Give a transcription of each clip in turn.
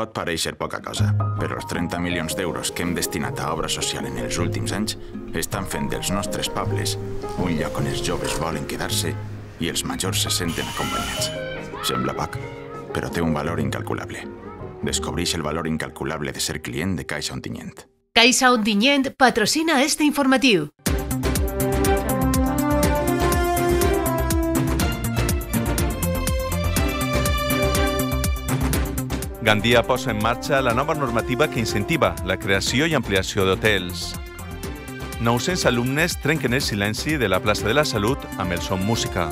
Pot pareixer poca cosa, però els 30 milions d'euros que hem destinat a obra social en els últims anys estan fent dels nostres pobles un lloc on els joves volen quedar-se i els majors se senten acompanyats. Sembla poc, però té un valor incalculable. Descobreix el valor incalculable de ser client de Caixa Ontinyent. Caixa Ontinyent patrocina este informatiu. Gandia posa en marxa la nova normativa que incentiva la creació i ampliació d'hotels. 900 alumnes trenquen el silenci de la plaça de la Salut amb el Som Música.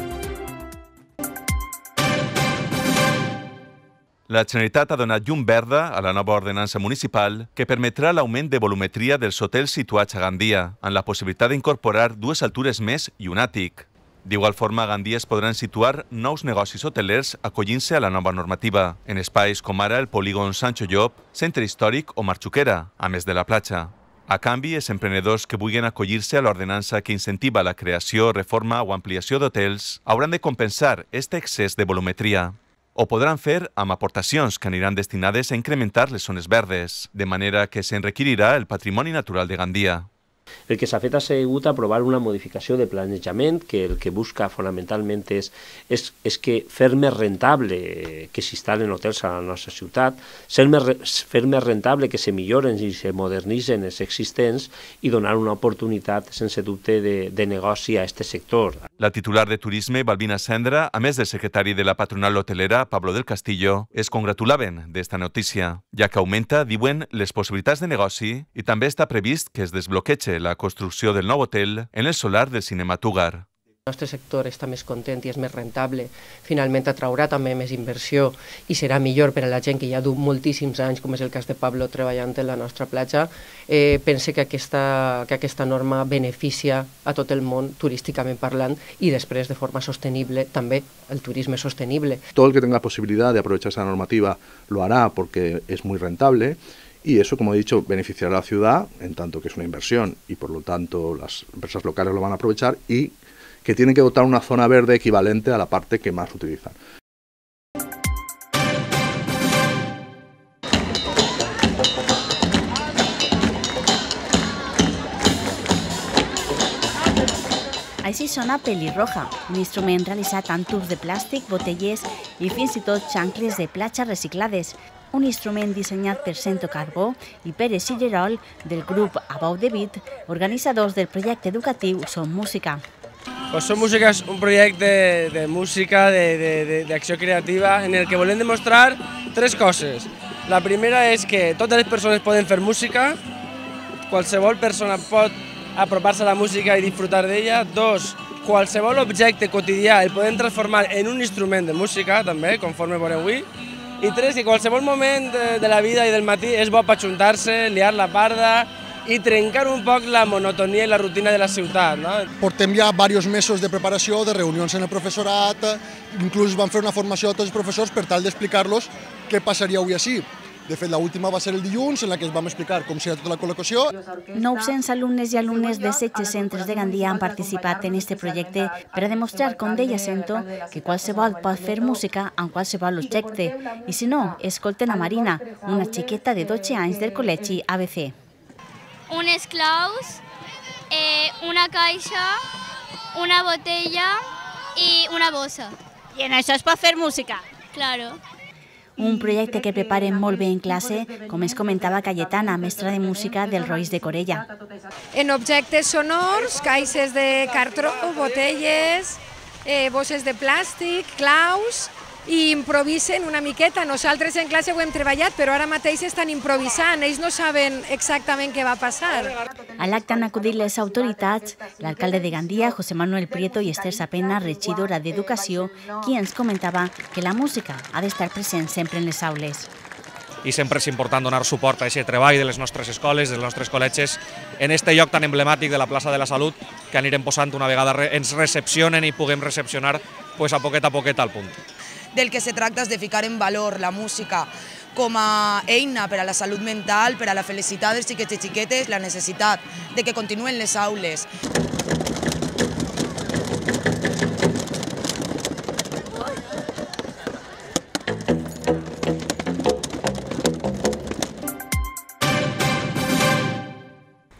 La Generalitat ha donat llum verda a la nova ordenança municipal que permetrà l'augment de volumetria dels hotels situats a Gandia, amb la possibilitat d'incorporar 2 altures més i un àtic. D'igual forma, a Gandia es podran situar nous negocis hotelers acollint-se a la nova normativa, en espais com ara el polígon Sancho Llop, Centre Històric o Marxuquera, a més de la platja. A canvi, els emprenedors que vulguin acollir-se a l'ordenança que incentiva la creació, reforma o ampliació d'hotels hauran de compensar aquest excés de volumetria. Ho podran fer amb aportacions que aniran destinades a incrementar les zones verdes, de manera que se'n requerirà el patrimoni natural de Gandia. El que s'ha fet ha sigut aprovar una modificació de planejament que el que busca fonamentalment és que fer més rentable que s'instal·len hotels a la nostra ciutat, fer més rentable que se milloren i se modernitzen els existents i donar una oportunitat, sense dubte, de negoci a aquest sector. La titular de Turisme, Balbina Cendra, a més del secretari de la patronal hotelera, Pablo del Castillo, es congratulaven d'esta notícia, ja que augmenta, diuen, les possibilitats de negoci i també està previst que es desbloqueja la construcció del nou hotel en el solar del Cinema Tugar. El nostre sector està més content i és més rentable, finalment atraurà també més inversió i serà millor per a la gent que ja du moltíssims anys, com és el cas de Pablo, treballant en la nostra platja. Pense que aquesta norma beneficia a tot el món, turísticament parlant, i després de forma sostenible, també el turisme sostenible. Todo el que tenga la posibilidad de aprovechar esa normativa lo hará porque es muy rentable. Y eso, como he dicho, beneficiará a la ciudad, en tanto que es una inversión y por lo tanto las empresas locales lo van a aprovechar y que tienen que dotar una zona verde equivalente a la parte que más utilizan. Així sona Pelirroja, un instrument realitzat amb tubs de plàstic, botelles i fins i tot xancles de platja reciclades. Un instrument dissenyat per Cento Carbó i Pere Sillerol del grup Above the Beat, organitzadors del projecte educatiu Som Música. Som Música és un projecte de música, d'acció creativa, en el que volem demostrar 3 coses. La primera és que totes les persones poden fer música, qualsevol persona pot apropar-se a la música i disfrutar d'ella. 2, qualsevol objecte quotidià el podem transformar en un instrument de música, també, conforme veurem avui. I 3, que qualsevol moment de la vida i del matí és bo per ajuntar-se, liar la parda i trencar un poc la monotonia i la rutina de la ciutat. Portem ja diversos mesos de preparació, de reunions en el professorat, inclús vam fer una formació a tots els professors per tal d'explicar-los què passaria avui així. De fet, l'última va ser el dilluns, en la que es vam explicar com serà tota la col·locació. 900 alumnes i alumnes de 16 centres de Gandia han participat en aquest projecte per a demostrar, com deia Cento, que qualsevol pot fer música amb qualsevol objecte. I si no, escolten a Marina, una xiqueta de 12 anys del col·legi ABC. Unes claus, una caixa, una botella i una bossa. I en això es pot fer música? Claro. Un projecte que preparen molt bé en classe, com ens comentava Cayetana, mestra de música del Roís de Corella. En objectes sonors, caixes de cartró, botelles, bosses de plàstic, claus, i improvisen una miqueta. Nosaltres en classe ho hem treballat, però ara mateix estan improvisant, ells no saben exactament què va passar. A l'acte han acudit les autoritats, l'alcalde de Gandia, José Manuel Prieto, i Esther Sapena, regidora d'Educació, qui ens comentava que la música ha d'estar present sempre en les aules. I sempre és important donar suport a aquest treball de les nostres escoles, dels nostres col·legis, en aquest lloc tan emblemàtic de la plaça de la Salut, que anirem posant una vegada ens recepcionen i puguem recepcionar a poquet al punt. Del que se tracta és de ficar en valor la música com a eina per a la salut mental, per a la felicitat dels xiquets i xiquetes, la necessitat de que continuen les aules.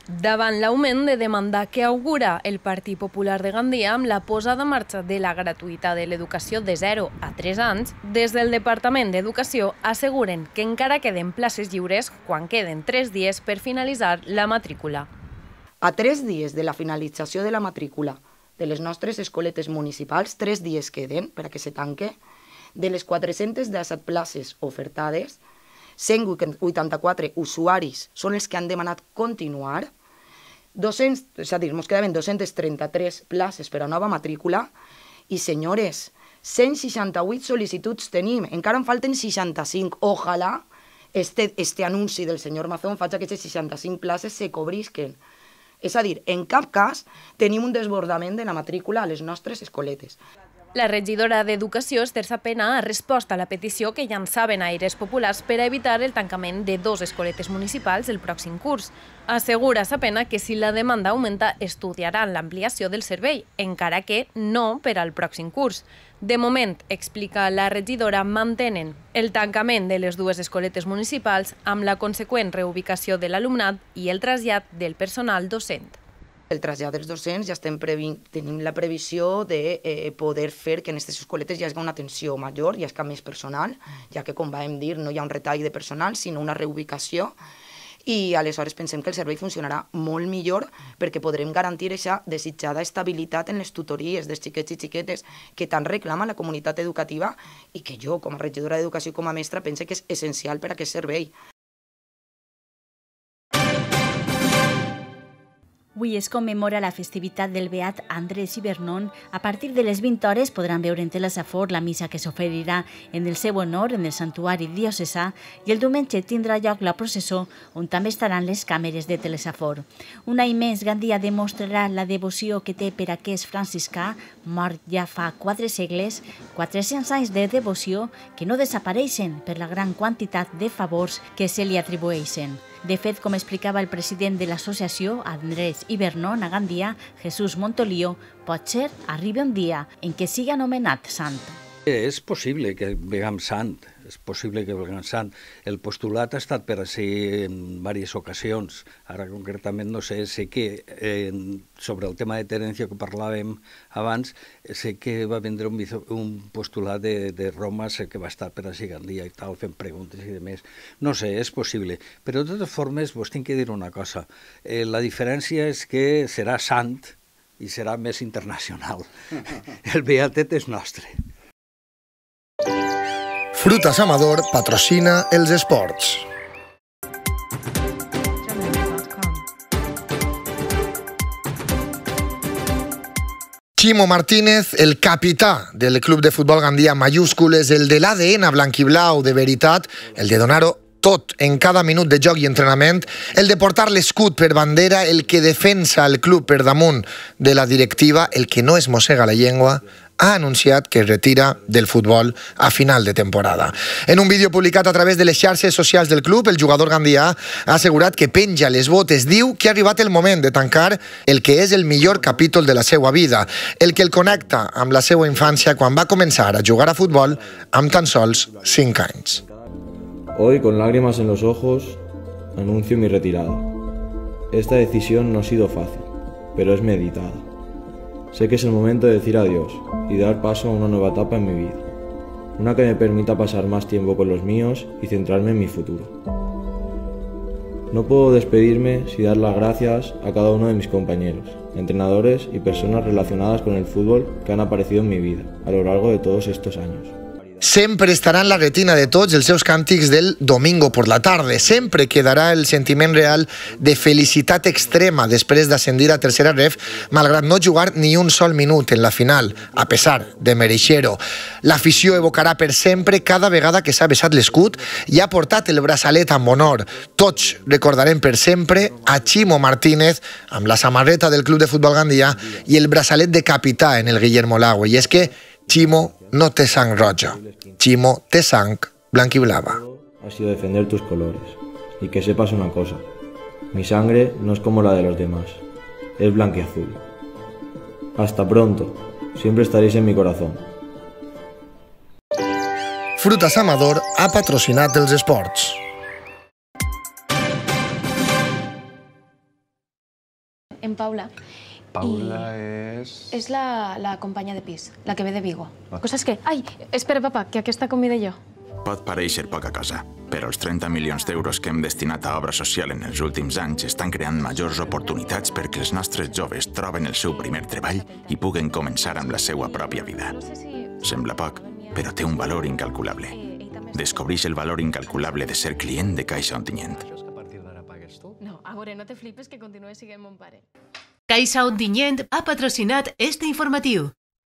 Davant l'augment de demanda que augura el Partit Popular de Gandia amb la posada en marxa de la gratuïtat de l'educació de 0 a 3 anys, des del Departament d'Educació asseguren que encara queden places lliures quan queden 3 dies per finalitzar la matrícula. A 3 dies de la finalització de la matrícula de les nostres escoletes municipals, 3 dies queden per a que se tanque. De les 417 places ofertades, 184 usuaris són els que han demanat continuar, és a dir, ens quedaven 233 places per a nova matrícula i, senyores, 168 sol·licituds tenim, encara en falten 65. Ojalà este anunci del senyor Mazón faci que aquestes 65 places se cobrisquen. És a dir, en cap cas tenim un desbordament de la matrícula a les nostres escoletes. La regidora d'Educació, Esther Sapena, ha respost a la petició que llançaven Aires Populars per a evitar el tancament de 2 escoletes municipals el pròxim curs. Assegura Sapena que si la demanda augmenta estudiaran l'ampliació del servei, encara que no per al pròxim curs. De moment, explica la regidora, mantenen el tancament de les 2 escoletes municipals amb la conseqüent reubicació de l'alumnat i el trasllat del personal docent. El trasllat dels docents ja tenim la previsió de poder fer que en aquestes escoletes hi hagi una atenció major, hi hagi més personal, ja que, com vam dir, no hi ha un retall de personal, sinó una reubicació, i aleshores pensem que el servei funcionarà molt millor perquè podrem garantir aquesta desitjada estabilitat en les tutories dels xiquets i xiquetes que tant reclama la comunitat educativa i que jo, com a regidora d'Educació i com a mestra, pense que és essencial per a aquest servei. Avui es commemora la festivitat del beat Andrés Ibernon. A partir de les 20 hores podran veure en Telesafor la missa que s'oferirà en el seu honor en el santuari diocesà i el diumenge tindrà lloc la processó on també estaran les càmeres de Telesafor. Un any més, Gandia demostrarà la devoció que té per aquest franciscà, mort ja fa 4 segles, 400 anys de devoció que no desapareixen per la gran quantitat de favors que se li atribueixen. De fet, com explicava el president de l'associació Andrés Ibernon a Gandia, Jesús Montolío, potser arribi un dia en què sigui anomenat sant. És possible que vegam sant, és possible que vegam sant. El postulat ha estat per així en diverses ocasions. Ara concretament no sé, sé que sobre el tema de Terencio que parlàvem abans, sé que va vindre un postulat de Roma, sé que va estar per així Gandia i tal, fent preguntes i demés. No sé, és possible. Però de totes formes vos tinc que dir una cosa. La diferència és que serà sant i serà més internacional. El beatet és nostre. Frutas Amador patrocina els esports. Chimo Martínez, el capità del club de futbol Gandia mayúscules, el de l'ADN blanquiblau de veritat, el de donar-ho tot en cada minut de joc i entrenament, el de portar l'escut per bandera, el que defensa el club per damunt de la directiva, el que no es mossega la llengua, ha anunciat que es retira del futbol a final de temporada. En un vídeo publicat a través de les xarxes socials del club, el jugador gandià ha assegurat que penja les botes. Diu que ha arribat el moment de tancar el que és el millor capítol de la seva vida, el que el connecta amb la seva infància quan va començar a jugar a futbol amb tan sols 5 anys. Hoy, con lágrimas en los ojos, anuncio mi retirada. Esta decisión no ha sido fácil, pero es meditada. Sé que es el momento de decir adiós y dar paso a una nueva etapa en mi vida. Una que me permita pasar más tiempo con los míos y centrarme en mi futuro. No puedo despedirme sin dar las gracias a cada uno de mis compañeros, entrenadores y personas relacionadas con el fútbol que han aparecido en mi vida a lo largo de todos estos años. Sempre estarà en la retina de tots els seus càntics del domingo por la tarde. Sempre quedarà el sentiment real de felicitat extrema després d'ascendir a tercera ref, malgrat no jugar ni un sol minut en la final, a pesar de mereixer-ho. L'afició evocarà per sempre cada vegada que s'ha besat l'escut i ha portat el braçalet amb honor. Tots recordarem per sempre a Chimo Martínez amb la samarreta del club de futbol gandià i el braçalet de capità en el Guillermo Lago. I és que Chimo no té sang roja, Chimo té sang blanquiblava. Ha sido defender tus colores. Y que sepas una cosa, mi sangre no es como la de los demás, es blanquiazul. Hasta pronto, siempre estaréis en mi corazón. Frutas Amador ha patrocinat els esports. en Paula. Paula és... És la companya de pis, la que ve de Vigo. Coses que... Ai, espera, papa, que aquesta convida jo. Pot pareixer poca cosa, però els 30 milions d'euros que hem destinat a obra social en els últims anys estan creant majors oportunitats perquè els nostres joves troben el seu primer treball i puguen començar amb la seva pròpia vida. Sembla poc, però té un valor incalculable. Descobreix el valor incalculable de ser client de Caixa Ontinyent. No, a veure, no te flipes que continue sent mon pare. Caixa Ontinyent ha patrocinat este informatiu.